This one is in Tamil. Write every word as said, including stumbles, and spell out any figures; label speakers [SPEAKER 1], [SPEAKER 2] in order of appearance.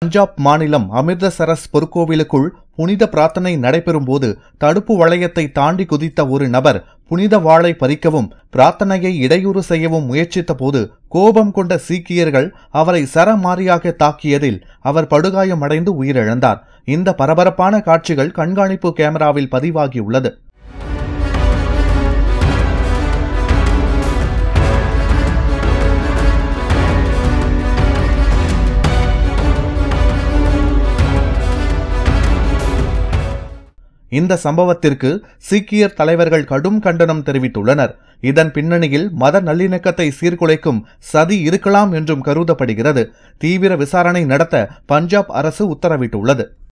[SPEAKER 1] பஞ்சாப் மாநிலம் அமிர்தசரஸ் பொற்கோவிலுக்குள் புனித பிரார்த்தனை நடைபெறும் போது தடுப்பு வளையத்தை தாண்டி குதித்த ஒரு நபர் புனித வாளை பறிக்கவும் பிரார்த்தனையை இடையூறு செய்யவும் முயற்சித்த போது கோபம் கொண்ட சீக்கியர்கள் அவரை சரமாரியாக தாக்கியதில் அவர் படுகாயமடைந்து உயிரிழந்தார். இந்த பரபரப்பான காட்சிகள் கண்காணிப்பு கேமராவில் பதிவாகியுள்ளது. இந்த சம்பவத்திற்கு சீக்கியர் தலைவர்கள் கடும் கண்டனம் தெரிவித்துள்ளனர். இதன் பின்னணியில் மத நல்லிணக்கத்தை சீர்குலைக்கும் சதி இருக்கலாம் என்றும் கருதப்படுகிறது. தீவிர விசாரணை நடத்த பஞ்சாப் அரசு உத்தரவிட்டுள்ளது.